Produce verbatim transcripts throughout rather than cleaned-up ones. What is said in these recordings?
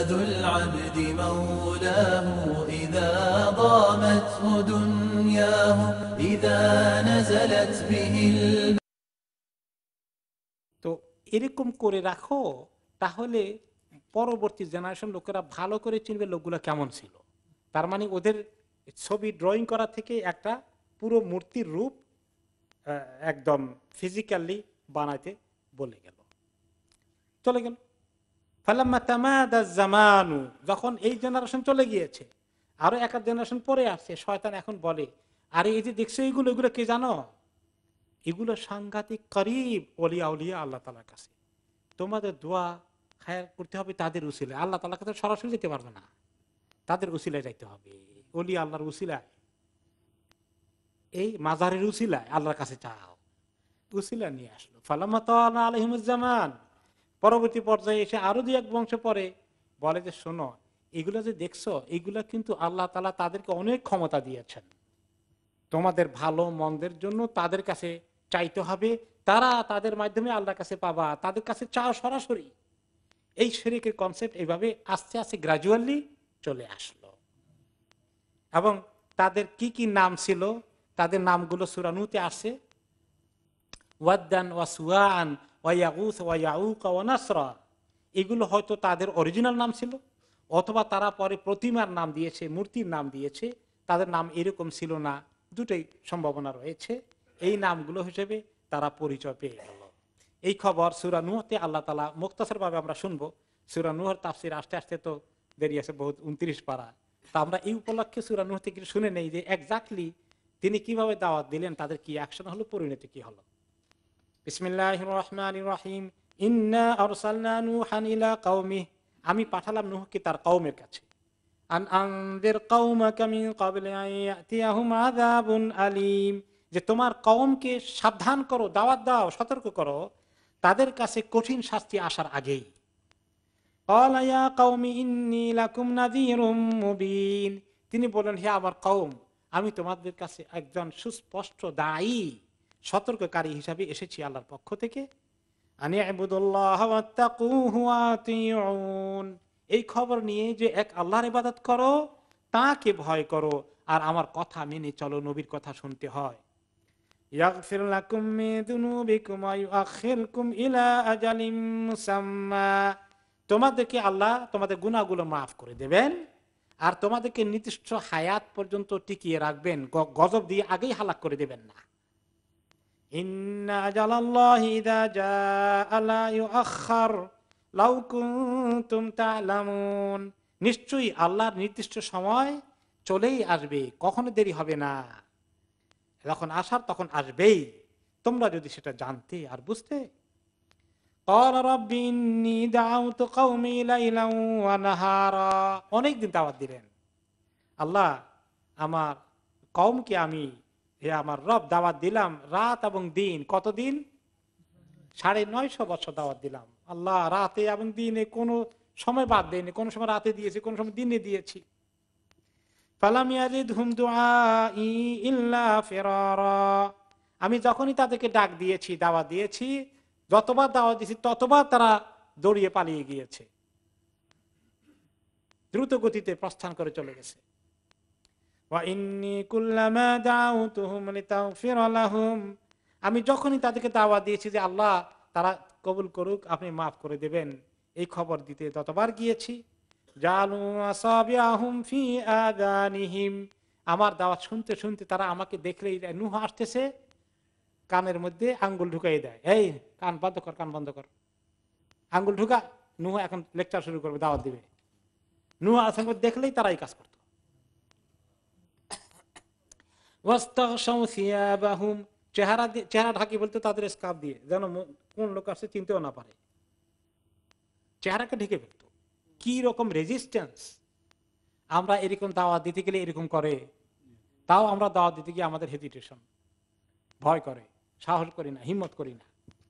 زاد العبد مولاه إذا ضامته دنياه إذا نزلت به الب... তো এরকম করে রাখো, তাহলে পরবর্তী জেনারেশন লোকেরা ভালো করে চিনবে লোকগুলো কেমন ছিল। তার মানে ওদের ছবি ড্রয়িং করা থেকে একটা পুরো মূর্তির রূপ একদম ফিজিক্যালি বানাইতে বলে গেল, চলে গেল। ফালাম্মা তামাদা জামানু, যখন এই জেনারেশন চলে গিয়েছে, আরো এক জেনারেশন পরে আসছে, শয়তান এখন বলে, আরে এই যে দেখছো এইগুলো, এগুলো কে জানো? এগুলো সাংঘাতিক করিব ওলিয়া উলিয়া আল্লাহ তাআলার কাছে। তোমাদের দোয়া খায়ের করতে হবে তাদের উসিলায়, আল্লাহ তাআলার কাছে সরাসরি যেতে পারবে না, তাদের উসিলায় যাইতে হবে। ওলিয়া আল্লাহর উসিলায়, এই মাজারের উসিলায় আল্লাহর কাছে চাও, উসিলা নিয়ে আসলো। ফালাম্মা তাআলা আলাইহিমুজ জামান, পরবর্তী পর্যায়ে এসে আরো দুই এক বংশ পরে বলে যে শোনো, এগুলো যে দেখছো, এগুলো কিন্তু আল্লাহ তাআলা তাদেরকে অনেক ক্ষমতা দিয়েছেন, তোমাদের ভালো মন্দের জন্য তাদের কাছে চাইতে হবে, তারা তাদের মাধ্যমে আল্লাহর কাছে পাবা, তাদের কাছে চাও সরাসরি। এই শিরকের কনসেপ্ট এইভাবে আস্তে আস্তে গ্রাজুয়ালি চলে আসলো। এবং তাদের কি কি নাম ছিল, তাদের নামগুলো সূরা নূহতে আসে, ওয়াদ্দান ওয়া সুওয়াআন ওয়া ইয়াগুস ওয়া ইয়াউক ওয়া নাসরা। এগুলো হয়তো তাদের অরিজিনাল নাম ছিল, অথবা তারা পরে প্রতিমার নাম দিয়েছে, মূর্তির নাম দিয়েছে, তাদের নাম এরকম ছিল না, দুটোই সম্ভাবনা রয়েছে। এই নামগুলো হিসেবে তারা পরিচয় পেয়ে গেল। এই খবর সূরা নূহতে আল্লাহ তাআলা মুখতাসার ভাবে আমরা শুনবো। সূরা নূহের তাফসীর আসতে আসতে তো দেরি আছে বহুত, উনত্রিশ পারা। তা আমরা এই উপলক্ষে সূরা নূহ থেকে শুনে নেই যে এক্স্যাক্টলি তিনি কিভাবে দাওয়াত দিলেন, তাদের কি অ্যাকশন হলো, পরিণতি কি হলো। বিসমিল্লাহির রহমানির রহিম। ইন্না আরসালনা নূহান ইলা কওমিহি, আমি পাঠালাম নূহকে তার কওমের কাছে। আন আনযির কওমাকা মিন ক্বাবলি আন ইয়াতিয়াহুম আযাবুন আলীম, যে তোমার কওমকে সাবধান করো, দাওয়াত দাও, সতর্ক করো তাদের কাছে কঠিন শাস্তি আসার আগেই। ক্বালা ইয়া কওমি ইন্নী লাকুম নাযীরুম মুবিন, তিনি বলেন, হে আমার কওম, আমি তোমাদের কাছে একজন সুস্পষ্ট দায়ী, সতর্ককারী হিসাবে এসেছি আল্লাহর পক্ষ থেকে। আনি ইবুদুল্লাহ ওয়াত্তাকুহু ওয়া আতিউন, এই খবর নিয়ে যে এক আল্লাহর ইবাদত করো, তাকে ভয় করো, আর আমার কথা মেনে চলো, নবীর কথা শুনতে হয়। ইয়াগফির লাকুম মিন যুনুবিকুম ওয়া ইউআখিরকুম ইলা আজালিম মুসাম্মা, তোমাদেরকে আল্লাহ তোমাদের গুনাহগুলো মাফ করে দেবেন, আর তোমাদেরকে নির্দিষ্ট হায়াত পর্যন্ত টিকিয়ে রাখবেন, গজব দিয়ে আগেই হালাক করে দেবেন না। ইন্না আজালাল্লাহি ইযা জাআ লা ইউআখার লাউ কুনতুম তা'লামুন, নিশ্চয়ই আল্লাহর নির্দিষ্ট সময় চলেই আসবে, কখনো দেরি হবে না, যখন আসার তখন আসবেই, তোমরা যদি সেটা জানতে আর বুঝতে। ক্বালা রাব্বি ইন্নী দা'আউতু কওমি লাইলান ওয়া নাহারা, অনেকদিন দাওয়াত দিলেন আল্লাহ, আমার কওমকে আমি, হে আমার রব, দাওয়াত দিলাম রাত এবং দিন, কতদিন? সাড়ে নয়শো বছর দাওয়াত দিলাম আল্লাহ, রাতে এবং দিনে কোনো সময় বাদ দেয়নি, কোনো সময় রাতে দিয়েছি, কোনো সময় দিনে দিয়েছি। ফালাম ইয়াজিদহুম দুআই ইল্লা ফিরারা, আমি যখনই তাদেরকে ডাক দিয়েছি, দাওয়াত দিয়েছি, যতবার দাওয়াত দিয়েছি ততবার তারা দৌড়িয়ে পালিয়ে গিয়েছে, দ্রুত গতিতে প্রস্থান করে চলে গেছে। ওয়া ইন্নী কুল্লামা দাউতুহুম লিতাগফিরা লাহুম, আমি যখনই তাদেরকে দাওয়াত দিয়েছি যে আল্লাহ তারা কবুল করুক, আপনি মাফ করে দেবেন, এই খবর দিতে ততবার গিয়েছি। জালু আসাবিআহুম ফি আযানিহিম, আমার দাওয়াত শুনতে শুনতে তারা আমাকে দেখলেই নূহ আসতেছে, কানের মধ্যে আঙ্গুল ঢুকাই দেয়, এই কান বন্ধ কর, কান বন্ধ কর, আঙ্গুল ঢুকা, নূহ এখন লেকচার শুরু করবে, দাওয়াত দিবে। নূহ আসলে দেখলেই তারা এই কাজ করত। ওয়াস্তাগশাউ সিয়াবাহুম, চেহারা চেহারা ঢাকি বলতে তাদের স্কার্ফ দিয়ে, যেন কোন লোক আসছে চিনতেও না পারে, চেহারাকে ঢেকে ফেলত। কি রকম রেজিস্ট্যান্স! আমরা এরকম দাওয়াত দিতে গেলে এরকম করে, তাও আমরা দাওয়াত দিতে গিয়ে আমাদের হেজিটেশন, ভয় করে, সাহস করি না, হিম্মত করি না।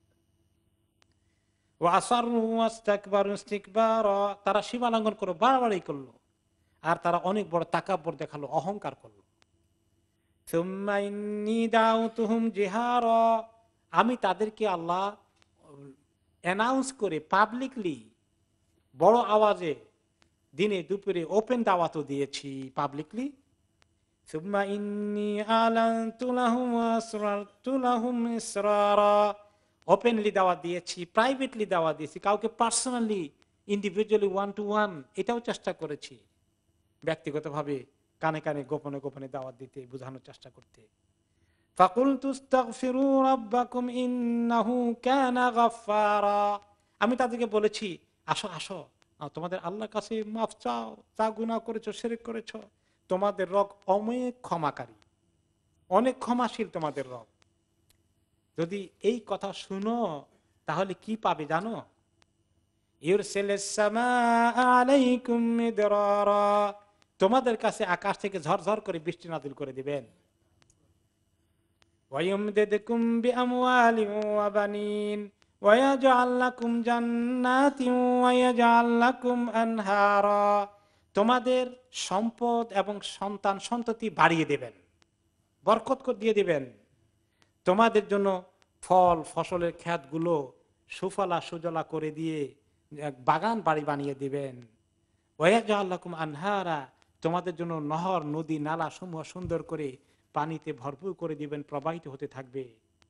ওয়াসাররু ওয়াস্তাকবারু ইস্তিকবারা, তারা সীমা লঙ্ঘন করলো, বাড়াবাড়ি করলো, আর তারা অনেক বড় তাকাব্বুর দেখালো, অহংকার করলো। সুম্মা ইন্নী দাউতুহুম জিহারা, আমি তাদেরকে আল্লাহ অ্যানাউন্স করে পাবলিকলি বড় আওয়াজে দিনে দুপুরে ওপেন দাওয়াতও দিয়েছি পাবলিকলি, সুম্মা ইন্নী আ'লানতু লাহুম ওয়া আসরারতু লাহুম ইসরারা, ওপেনলি দাওয়াত দিয়েছি, প্রাইভেটলি দাওয়াত দিয়েছি, কাউকে personally individually one two one এটাও চেষ্টা করেছি, ব্যক্তিগতভাবে কানে কানে গোপনে গোপনে দাওয়াত দিতে, বোঝানোর চেষ্টা করতে। ফাকুলতু ইস্তাগফিরু রাব্বাকুম ইন্নাহু কানা গাফফারা, আমি তাদেরকে বলেছি আসো আসো তোমাদের আল্লাহর কাছে মাফ চাও, যা গুনাহ করেছো, শিরক করেছো, তোমাদের রব অনেক ক্ষমাকারী, অনেক ক্ষমাশীল তোমাদের রব। যদি এই কথা শুনো তাহলে কি পাবে জানো? ইউরসিলিস সামাআ আলাইকুম মিদরারা, তোমাদের কাছে আকাশ থেকে ঝরঝর করে বৃষ্টি নাযিল করে দিবেন। ওয়ায়ুমদিদকুম বিআমওয়ালিন ওয়া বানিন ওয়ায়াজআল লাকুম জান্নাতিন ওয়ায়াজআল লাকুম আনহারা, তোমাদের সম্পদ এবং সন্তান সন্ততি বাড়িয়ে দেবেন, বরকত করে দিয়ে দিবেন, তোমাদের জন্য ফল ফসলের ক্ষেতগুলো সুফলা সুজলা করে দিয়ে বাগান বাড়ি বানিয়ে দিবেন। ওয়ায়াজআল লাকুম আনহারা, তোমাদের জন্য নহর নদী নালা সমূহ সুন্দর করে পানিতে ভরপুর করে দিবেন, প্রবাহিত হতে থাকবে।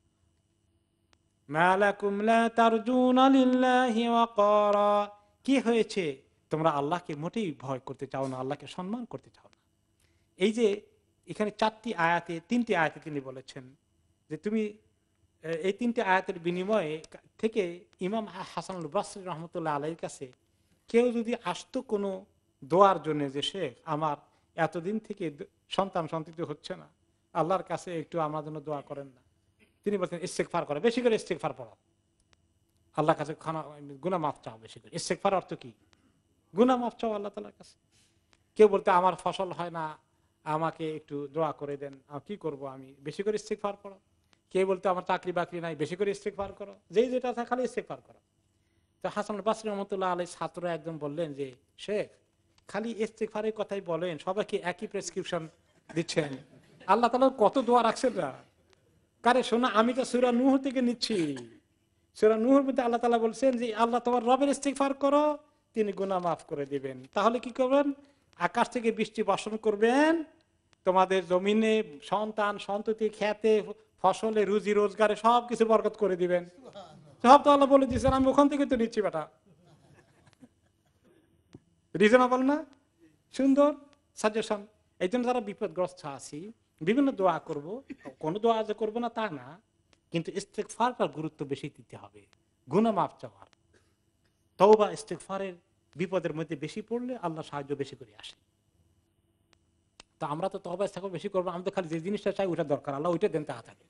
মা লাকুম লা তারজুনা লিল্লাহি ওয়াকারা, কি হয়েছে তোমরা আল্লাহকে মোটেই ভয় করতে চাও না, আল্লাহকে সম্মান করতে চাও না। এই যে এখানে চারটি আয়াতে, তিনটি আয়াতে তিনি বলেছেন যে তুমি এই তিনটি আয়াতের বিনিময়ে থেকে ইমাম হাসানুল বসরি রহমতুল্লাহ আলাইহির কাছে কেউ যদি আসতো কোনো দোয়ার জন্য, যে শেখ আমার এতদিন থেকে সন্তান সন্ততি হচ্ছে না, আল্লাহর কাছে একটু আমার জন্য দোয়া করেন না, তিনি বলছেন ইস্তেগফার করো, বেশি করে ইস্তেগফার পড়ো, আল্লাহর কাছে গুনাহ মাফ চাও বেশি করে। ইস্তেগফার অর্থ কি? গুনাহ মাফ চাও আল্লাহ তাআলার কাছে। কেউ বলতে আমার ফসল হয় না, আমাকে একটু দোয়া করে দেন, কি করব আমি, বেশি করে ইস্তেগফার পড়ো। কে বলতে আমার চাকরি বাকরি নাই, বেশি করে ইস্তেগফার করো, যেই যেটা আছে খালি ইস্তেগফার করো। তো হাসান বসরি রহমতুল্লাহ আলাইহির ছাত্ররা একদম বললেন যে শেখ খালি ইস্তেগফারের কথাই বলেন, সবাইকে একই প্রেসক্রিপশন দিচ্ছেন, আল্লাহ তাআলা কত দোয়া রাখছেন না। কারে শোনা, আমি তো সূরা নূহ থেকে নিচ্ছি, সূরা নূহের মধ্যে আল্লাহ তাআলা বলছেন যে আল্লাহ তোমার রবের ইস্তেগফার করো, তিনি গুনাহ মাফ করে দিবেন। তাহলে কি করবেন? আকাশ থেকে বৃষ্টি বর্ষণ করবেন, তোমাদের জমিনে সন্তান সন্ততি খেতে ফসলে রুজি রোজগারে সবকিছু বরকত করে দিবেন। সব তো আল্লাহ বলে দিয়েছেন, আমি ওখান থেকে তো নিচ্ছি বেটা। রিজনেবল না? সুন্দর সাজেশন। এই জন্য যারা বিপদগ্রস্ত আছি বিভিন্ন দোয়া করব, কোন দোয়া যে করবো না তা না, কিন্তু ইস্তেগফারটার গুরুত্ব বেশি দিতে হবে। গুনাহ মাফ চাওয়ার, তওবা ইস্তেগফারের বিপদের মধ্যে বেশি পড়লে আল্লাহ সাহায্য বেশি করে আসে। তো আমরা তো তওবা ইস্তেগফার বেশি করবো, আমরা তো খালি যে জিনিসটা চাই ওটা দরকার, আল্লাহ ওইটা দেন তা থাকে।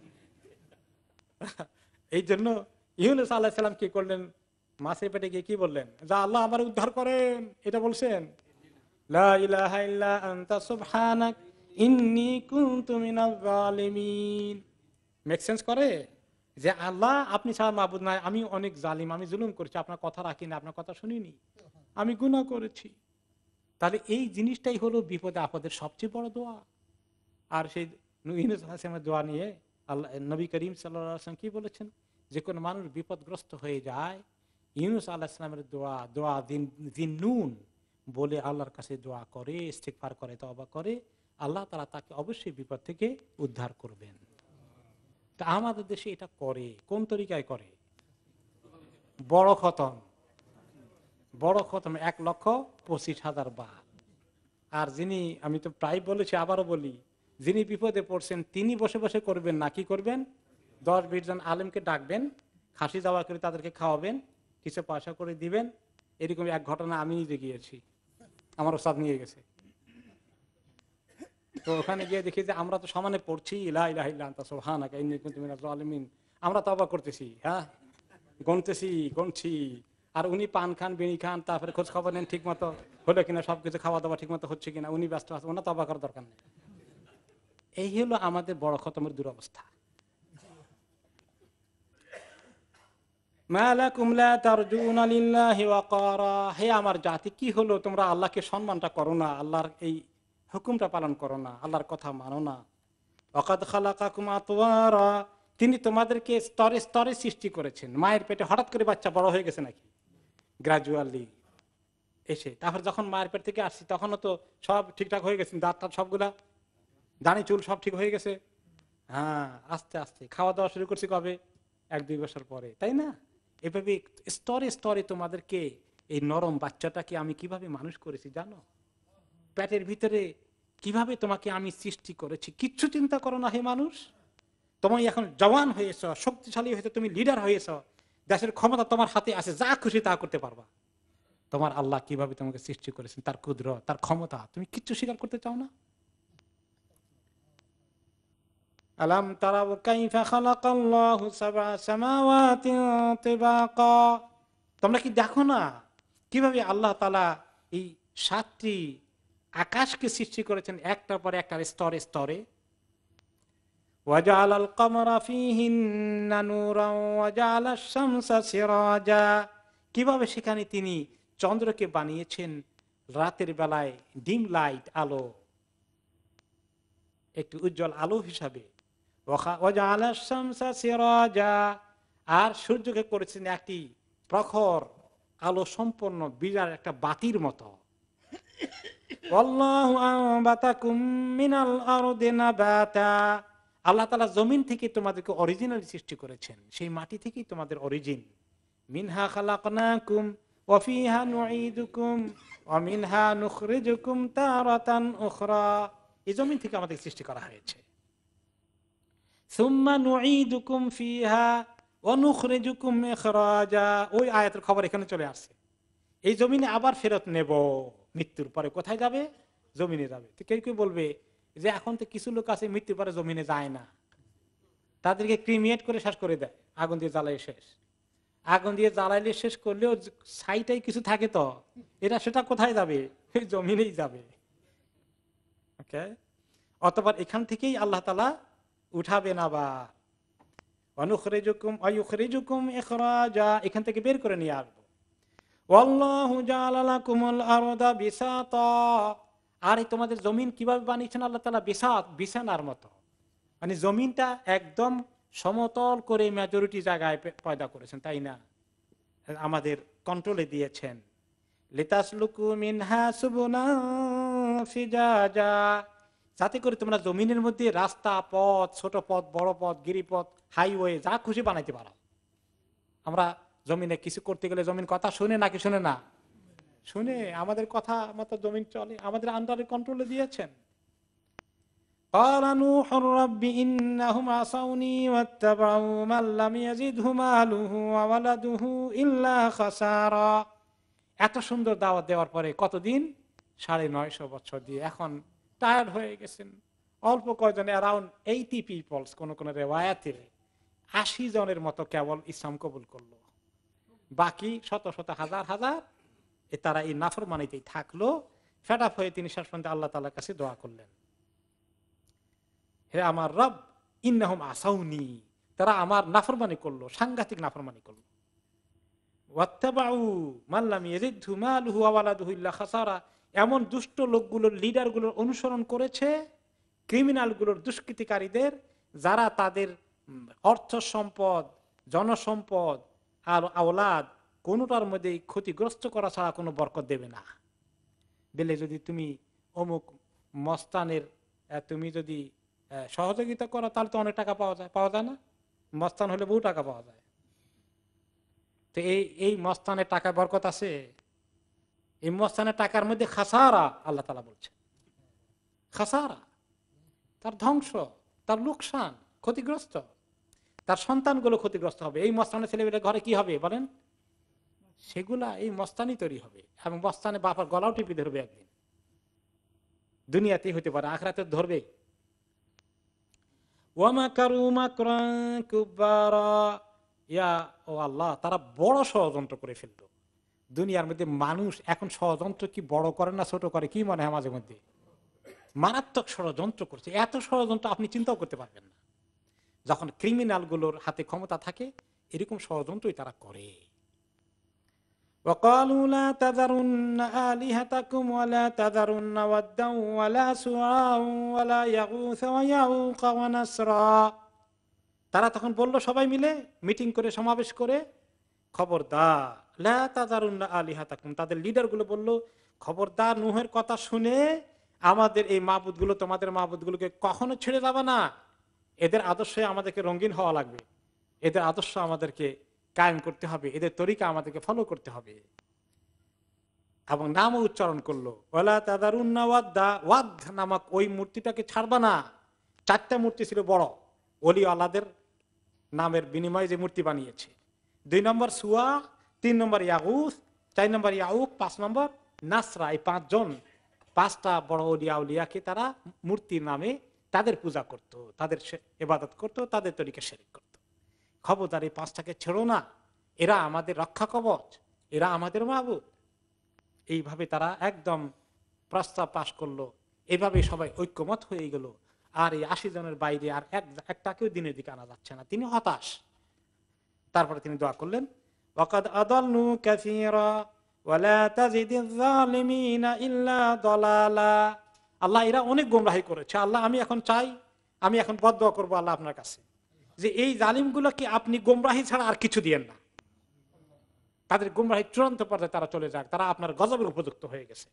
এই জন্য ইউনূস আলাইহিস সালাম কি করলেন? মাছের পেটে গিয়ে কি বললেন? যা আল্লাহ আমার উদ্ধার করেন, এটা বলছেন। লা ইলাহা ইল্লা আনতা সুবহানাক ইন্নী কুনতু মিনাজ জালিমিন। মেক সেন্স করে যে আল্লাহ আপনি ছাড়া মাবুদ নাই, আমি অনেক জালিম, আমি জুলুম করেছি, আপনার কথা রাখিনি, আপনার কথা শুনিনি, আমি গুনাহ করেছি। তাহলে এই জিনিসটাই হলো বিপদে আপদের সবচেয়ে বড় দোয়া। আর সেই ইউনূস আলাইহিস সালামের দোয়া নিয়ে আল্লাহ নবী করিম সাল্লাল্লাহু আলাইহি ওয়াসাল্লাম কি বলেছেন? যে কোন মানুষ বিপদগ্রস্ত হয়ে যায়, ইউনূস আলাইহিস সালামের দোয়া দোয়া দিন জিন্নুন বলে আল্লাহর কাছে দোয়া করে, ইস্তেগফার করে, তওবা করে, আল্লাহ তাআলা তাকে অবশ্যই বিপদ থেকে উদ্ধার করবেন। তা আমাদের দেশে এটা করে কোন তরিকায় করে? বড় খতম, বড় খতম এক লক্ষ পঁচিশ হাজার বার। আর যিনি, আমি তো প্রায় বলেছি আবারও বলি, যিনি বিপদে পড়ছেন তিনি বসে বসে করবেন না, কি করবেন? দশ বিশ জন আলেমকে ডাকবেন, খাসি দাওয়া করে তাদেরকে খাওয়াবেন, কিছু পয়সা করে দিবেন। এরকম এক ঘটনা আমি নিজে গিয়েছি, আমার ওস্তাদ নিয়ে গেছে। তো ওখানে গিয়ে দেখি যে আমরা তো সমানে পড়ছি লা ইলাহা ইল্লা আনতা সুবহানাকা ইন্নী কুনতু মিনাজ জালিমিন, আমরা তওবা করতেছি, হ্যাঁ গুনতেছি গুনছি, আর উনি পান খান বিড়ি খান, তারপরে খোঁজ খবর নেন ঠিক মতো হলো কিনা, সবকিছু খাওয়া দাওয়া ঠিক মতো হচ্ছে কিনা, উনি ব্যস্ত আছে, ওনার তওবা করার দরকার নেই। এই হলো আমাদের বড় খতমের দুরবস্থা। মা লাকুম লা তারজুনা লিল্লাহি ওয়াকারা, হে আমার জাতি কি হলো তোমরা আল্লাহকে সম্মানটা করো না, আল্লাহর এই হুকুমটা পালন করো না, আল্লাহর কথা মানো না। ওয়াকাদ খালাকাকুম আতওয়ারা, তিনি তোমাদেরকে স্তরে স্তরে সৃষ্টি করেছেন। মায়ের পেটে হঠাৎ করে বাচ্চা বড় হয়ে গেছে নাকি? গ্রাজুয়ালি। এসে তারপর যখন মায়ের পেট থেকে আসছি তখনও তো সব ঠিকঠাক হয়ে গেছে, দাঁত টাত সবগুলা, দাড়ি চুল সব ঠিক হয়ে গেছে। হ্যাঁ, আস্তে আস্তে খাওয়া দাওয়া শুরু করছি কবে? এক দুই বছর পরে, তাই না? এভাবে স্তরে স্তরে তোমাদেরকে এই নরম বাচ্চাটাকে আমি কিভাবে মানুষ করেছি জানো? পেটের ভিতরে কিভাবে তোমাকে আমি সৃষ্টি করেছি কিচ্ছু চিন্তা করো না হে মানুষ। তুমি এখন জওয়ান হয়েছ, শক্তিশালী হয়েছে, তুমি লিডার হয়েছ, দেশের ক্ষমতা তোমার হাতে আছে, যা খুশি তা করতে পারবা। তোমার আল্লাহ কিভাবে তোমাকে সৃষ্টি করেছেন, তার কুদরত, তার ক্ষমতা, তুমি কিচ্ছু স্বীকার করতে চাও না? আলাম তারাউ কাইফা খালাকাল্লাহু সাবআ সামাওয়াতিন তিবাকা, তোমরা কি দেখো না কিভাবে আল্লাহ তাআলা এই সাতটি আকাশকে সৃষ্টি করেছেন একটার পর একটা স্তরে স্তরে। ওয়াজআলাল কমারা ফীহিন্না নূরান ওয়াজআলাশ শামসা সিরাজা, কিভাবে সেখানে তিনি চন্দ্রকে বানিয়েছেন রাতের বেলায় ডিম লাইট আলো, একটু উজ্জ্বল আলো হিসাবে। ওয়াজআলাশ শামসা সিরাজা, আর সূর্যকে করেছেন একটি প্রখর আলো সম্পন্ন বিরাট একটা বাতির মতো। আল্লাহু আনবাতাকুম মিনাল আরদি নাবাতা, আল্লাহ তাআলা জমিন থেকে তোমাদেরকে অরিজিনালি সৃষ্টি করেছেন, সেই মাটি থেকেই তোমাদের অরিজিন। মিনহা খালাকনাকুম ওয়া ফিহা নুঈদুকুম ওয়া মিনহা নুখরিজুকুম তারাতান উখরা, এই জমিন থেকে আমাদের সৃষ্টি করা হয়েছে। সুম্মা নুঈদুকুম ফিহা ওয়া নুখরিজুকুম ইখরাজা, ওই আয়াতের খবর এখানে চলে আসছে। এই জমিনে আবার ফেরত নেব, মৃত্যুর পরে কোথায় যাবে? জমিনে যাবে। তো কেউ কেউ বলবে যে এখন তো কিছু লোক আছে মৃত্যুর পরে জমিনে যায় না, তাদেরকে ক্রিমিয়েট করে শেষ করে দেয়, আগুন দিয়ে জ্বালাই শেষ। আগুন দিয়ে জ্বালাইলে শেষ করলেও ছাইটাই কিছু থাকে, তো এরা সেটা কোথায় যাবে? জমিনেই যাবে। ওকে, অথবা এখান থেকেই আল্লাহ তাআলা উঠাবেন আবার, অনুখরিজুকুম আয়ুখরিজুকুম ইখরাজা, এখান থেকে বের করে নিয়ে আসবো। ওয়াল্লাহু জাআলা লাকুমুল আরদা বিসাতা, আর এই তোমাদের জমিন কিভাবে বানিয়েছেন আল্লাহ তাআলা? বিসাত, বিছানার মতো, মানে জমিনটা একদম সমতল করে মেজরিটি জায়গায় পয়দা করেছেন, তাই না? আমাদের কন্ট্রোলে দিয়েছেন। লিতাসলুকু মিনহা সুবুলান ফিজাজা, যাতে করে তোমরা জমিনের মধ্যে রাস্তা, পথ, ছোট পথ, বড় পথ, গিরিপথ, হাইওয়ে যা খুশি বানাইতে পারো। আমরা জমিনে কিছু করতে গেলে জমিন কথা শুনে নাকি শুনে না? শুনে, আমাদের কথা মতো জমিন চলে, আমাদের আন্ডারে কন্ট্রোলে দিয়েছেন। قال نوح رب إنهم عصوني واتبعوا من لم يزده ماله وولده إلا خسارا, এত সুন্দর দাওয়াত দেওয়ার পরে কতদিন? সাড়ে নয়শো বছর দিয়ে এখন টায়ার্ড হয়ে গেছেন। অল্প কয়জন, অ্যারাউন্ড এইটি পিপলস, কোন কোন রিওয়ায়াতে আশি জনের মতো কেবল ইসলাম কবুল করলো, বাকি শত শত হাজার হাজার এ তারা এই নাফরমানিতেই থাকলো। ফেড আপ হয়ে তিনি শেষ পর্যন্ত আল্লাহ তাআলার কাছে দোয়া করলেন, হে আমার রব, ইন্নাহুম আসাউনি, তারা আমার নাফরমানি করলো, সাংঘাতিক নাফরমানি করলো। ওয়াত্তাবাউ মান লাম ইয়াজিদহু মালুহু ওয়া ওয়ালাদুহু ইল্লা খাসারা, এমন দুষ্ট লোকগুলোর, লিডারগুলোর অনুসরণ করেছে, ক্রিমিনালগুলোর, দুষ্কৃতিকারীদের, যারা তাদের অর্থ সম্পদ, জনসম্পদ আর আওলাদ কোনোটার মধ্যে ক্ষতিগ্রস্ত করা ছাড়া কোনো বরকত দেবে না। বলে যদি তুমি অমুক মস্তানের তুমি যদি সহযোগিতা করো তাহলে তো অনেক টাকা পাওয়া যায়, পাওয়া যায় না? মস্তান হলে বহু টাকা পাওয়া যায়। তো এই এই মস্তানের টাকায় বরকত আছে? এই মস্তানের টাকার মধ্যে খাসারা, আল্লাহ তাআলা বলছেন খাসারা, তার ধ্বংস, তার লোকসান, ক্ষতিগ্রস্ত, তার সন্তানগুলো ক্ষতিগ্রস্ত হবে। এই মস্তানের ছেলেমেয়েদের ঘরে কি হবে বলেন? সেগুলা এই মস্তানি তৈরি হবে, এবং মস্তানে বাপার গলাও টিপি ধরবে একদিন। দুনিয়াতেই হতে পারে, আখিরাতে ধরবে। ওয়ামাকারু মাকরান কুব্বারা, ইয়া ও আল্লাহ, তারা বড় ষড়যন্ত্র করে ফেললো। দুনিয়ার মধ্যে মানুষ এখন ষড়যন্ত্র কি বড় করে না ছোট করে, কি মনে হয় মাঝে মধ্যে? মারাত্মক ষড়যন্ত্র করছে, এত ষড়যন্ত্র আপনি চিন্তাও করতে পারবেন না। যখন ক্রিমিনাল গুলোর হাতে ক্ষমতা থাকে, এরকম ষড়যন্ত্রই তারা করে। وقالوا لا تذرن آلهتكم ولا تذرن ودا ولا سواعا ولا يغوث ويعوق ونسرا, তারা তখন বলল সবাই মিলে মিটিং করে, সমাবেশ করে, খবরদার লা তাযারুন্না আলিহাতাকুম, তাদের লিডার গুলো বললো, খবরদার নূহের কথা শুনে আমাদের এই মাবুদ গুলো, তোমাদের মাবুদ গুলোকে কখনো ছেড়ে যাবে না। এদের আদর্শে আমাদেরকে রঙিন হওয়া লাগবে, এদের আদর্শ আমাদেরকে কায়েম করতে হবে, এদের তরিকা আমাদেরকে ফলো করতে হবে। এবং নামও উচ্চারণ করলো, ওয়ালা তাযারুন্না ওয়াদ্দা, ওয়াদ নামক ওই মূর্তিটাকে ছাড়বা না। চারটা মূর্তি ছিল বড়, ওলি আল্লাহদের নামের বিনিময়ে যে মূর্তি বানিয়েছে। দুই নম্বর সুয়া, তিন নম্বর ইয়াগুস, চার নম্বর ইয়াউক, পাঁচ নম্বর নাসরা। এই পাঁচজন, পাঁচটা বড় ওলিয়া উলিয়াকে তারা মূর্তির নামে তাদের পূজা করত, তাদের ইবাদত করত, তাদের তরিকা শিরক করত। খবরদার এই পাঁচটাকে ছেড়ো না, এরা আমাদের রক্ষা কবচ, এরা আমাদের মাবুদ। এইভাবে তারা একদম প্রস্তাব পাশ করলো। এইভাবে সবাই ঐক্যমত হয়ে গেল। আর এই আশি জনের বাইরে আর একটাকেও দিনের দিকে আনা যাচ্ছে না। তিনি হতাশ। তারপরে তিনি দোয়া করলেন, ওয়াকাদ আদাল্লু কাসীরা ওয়ালা তাজিদিয যালিমিনা ইল্লা দালালা। আল্লাহ, এরা অনেক গোমরাহি করেছে। আল্লাহ, আমি এখন চাই, আমি এখন বদদোয়া করব আল্লাহ আপনার কাছে, যে এই জালিমগুলোকে আপনি গোমরাহি ছাড়া আর কিছু দিয়েন না। তাদের গোমরাহি চূড়ান্ত পর্যায়ে তারা চলে যাক, তারা আপনার গজবের উপযুক্ত হয়ে গেছে।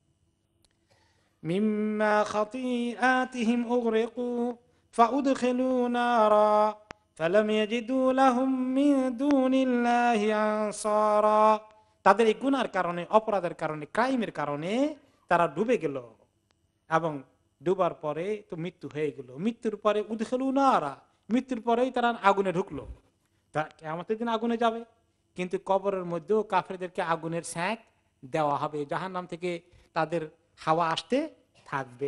মিম্মা খাতিআতিহিম উগরিকু ফাউদখিলু নারা ফালাম ইয়াজিদু লাহুম মিন দুনিল্লাহি আনসারা। তাদের এই গুনার কারণে, অপরাধের কারণে, ক্রাইমের কারণে তারা ডুবে গেল, এবং ডুবার পরে তো মৃত্যু হয়ে গেল। মৃত্যুর পরে উদখিলু নারা, মৃত্যুর পরেই তারা আগুনে ঢুকলো। তা কিয়ামতের দিন আগুনে যাবে, কিন্তু কবরের মধ্যেও কাফেরদেরকে আগুনের ছ্যাঁক দেওয়া হবে, জাহান্নাম থেকে তাদের হাওয়া আসতে থাকবে।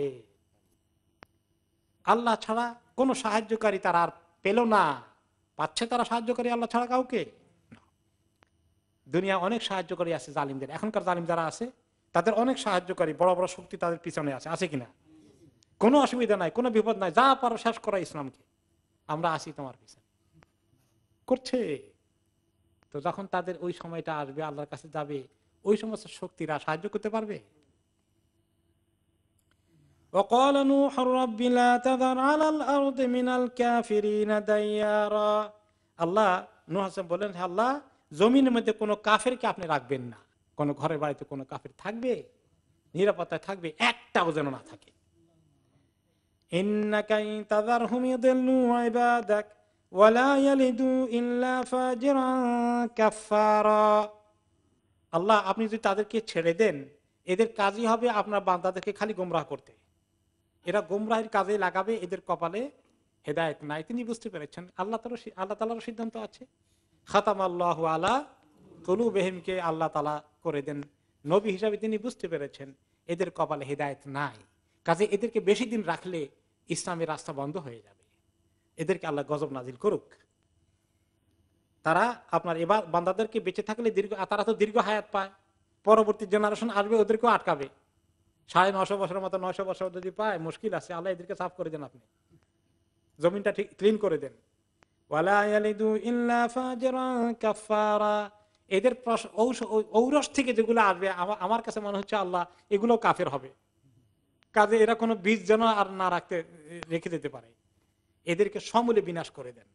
আল্লাহ ছাড়া কোনো সাহায্যকারী তারা আর পেল না। পাচ্ছে তারা সাহায্যকারী আল্লাহ ছাড়া কাউকে? দুনিয়া অনেক সাহায্যকারী আছে জালিমদের, এখনকার জালিম যারা আছে তাদের অনেক সাহায্যকারী, বড় বড় শক্তি তাদের পিছনে আছে, আছে কিনা? কোনো অসুবিধা নাই, কোনো বিপদ নাই, যা পারো শেষ করা ইসলামকে, আমরা আসি তোমার পিছনে, করছে। তো যখন তাদের ওই সময়টা আসবে, আল্লাহর কাছে যাবে, ওই সমস্ত শক্তিরা সাহায্য করতে পারবে? وقال نوح رب لا تذر على الأرض من الكافرين ديارا। আল্লাহ নূহ আলাইহিস বলেন, হে আল্লাহ, জমিনের মধ্যে কোনো কাফেরকে আপনি রাখবেন না। কোন ঘরের বাড়িতে কোনো কাফের থাকবে, নিরাপত্তায় থাকবে, একটাও যেন না থাকে। ইন্নাকা ইন তাযারহুম ইউদিল্লু ইবাদাক ওয়ালা ইয়ালিদু ইল্লা ফাজিরান কাফফারা। আল্লাহ, আপনি যদি তাদেরকে ছেড়ে দেন, এদের কাজই হবে আপনার বান্দাদেরকে খালি গোমরাহ করতে। এরা গোমরাহের কাজে লাগাবে, এদের কপালে হেদায়েত নাই। তিনি বুঝতে পেরেছেন আল্লাহ তাআলা, আল্লাহ তাআলার সিদ্ধান্ত আছে। খাতামাল্লাহু আলা কুলুবিহিমকে আল্লাহ তাআলা করে দেন নবী হিসাবে। তিনি বুঝতে পেরেছেন এদের কপালে হেদায়েত নাই, কাজে এদেরকে বেশি দিন রাখলে ইসলামের রাস্তা বন্ধ হয়ে যাবে, এদেরকে আল্লাহ গজব নাজিল করুক। তারা আপনার এবার বান্দাদেরকে বেঁচে থাকলে দীর্ঘ, তারা তো দীর্ঘ হায়াত পায়, পরবর্তী জেনারেশন আসবে, ওদেরকেও আটকাবে। সাড়ে নশো বছরের মতো নয়শো বছর যদি পায়, মুশকিল আছে। আল্লাহ এদেরকে সাফ করে দেন, আপনি জমিনটা ঠিক ক্লিন করে দেন। ওয়ালা ইয়ালিদু ইল্লা ফাজিরান কাফফারা। এদের ঔরস থেকে যেগুলো আসবে, আমার কাছে মনে হচ্ছে আল্লাহ এগুলো কাফের হবে, কাজে এরা কোনো বীজ যেন আর না রাখতে রেখে দিতে পারে, এদেরকে সমূলে বিনাশ করে দেন।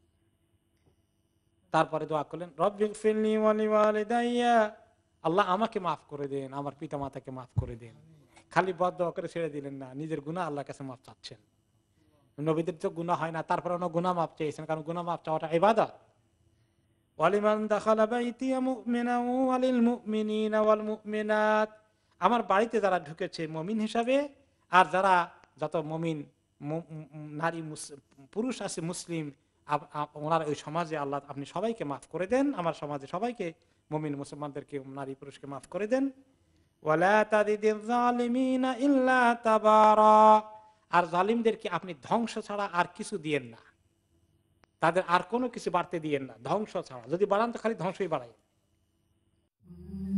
তারপরে দোয়া করলেন, রব্বিগফিরলি ওয়া লিওয়ালিদাইয়া, আল্লাহ আমাকে মাফ করে দেন, আমার পিতা মাতাকে মাফ করে দেন। খালি বদদোয়া করে ছেড়ে দিলেন না, নিজের গুনাহ আল্লাহর কাছে মাফ চাচ্ছেন। নবীদের তো গুনাহ হয় না, তারপরে ওনা গুনাহ মাফ চেয়েছেন, কারণ গুনাহ মাফ চাওয়াটা ইবাদত। ওয়ালিমান দাখালা বাইতিয়া মুমিনান ওয়ালিল মুমিনিনা ওয়াল মুমিনাত, আমার বাড়িতে যারা ঢুকেছে মুমিন হিসাবে, আর যারা যত মুমিন নারী পুরুষ আছে মুসলিম, ওনার ওই সমাজে আল্লাহ আপনি সবাইকে মাফ করে দেন, আমার সমাজে সবাইকে মুমিন মুসলমানদেরকে, নারী পুরুষকে মাফ করে দেন। ওয়ালা তাজিদিয যালিমিনা ইল্লা তাবারা, আর জালিমদেরকে আপনি ধ্বংস ছাড়া আর কিছু দিয়েন না, তাদের আর কোনো কিছু বাড়তে দিয়েন না, ধ্বংস ছাড়া। যদি বাড়ান তো খালি ধ্বংসই বাড়ায়।